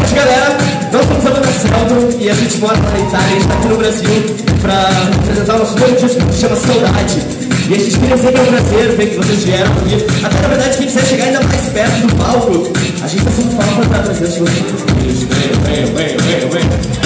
galera, nós somos a banda Celto e a gente mora lá na Itália, a gente tá aqui no Brasil pra apresentar o nosso novo disco que se chama Saudade. E a gente queria dizer que é um prazer ver que vocês vieram aqui. Até na verdade, quem quiser chegar ainda mais perto do palco, a gente tá sempre falando pra trazer as coisas. Venham.